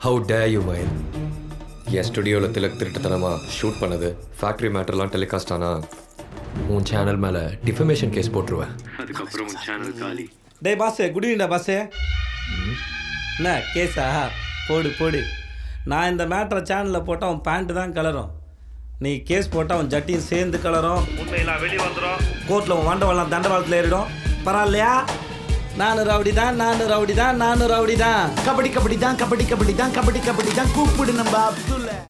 How dare you, Mayan? என் ஸ்டுடியோவில் திலக் திருட்டுத்தனமாக shoot பண்ணது ஃபேக்ட்ரி மேட்டர்லாம் டெலிகாஸ்ட் ஆனால் உன் சேனல் மேலே டிஃபமேஷன் கேஸ் போட்டுருவேன். அதுக்கப்புறம் உன் சேனல் காலி. டே பாஸே, குட் ஈவினிங்டா பாஸே. என்ன கேஸா? போடு. நான் இந்த மேட்டரை சேனலில் போட்டால் அவன் பேண்ட்டு தான் கலரும். நீ கேஸ் போட்டால் அவன் ஜட்டியும் சேர்ந்து கலரும். உண்மையெல்லாம் வெளியே வந்துடும். கோர்ட்டில் உன் வண்டவெல்லாம் தண்டவாளத்தில் ஏறிடும். பரவாயில்லையா? நானும் ரவுடி தான். கபடி தான் கூப்பிடு நம்ம அப்துல்ல.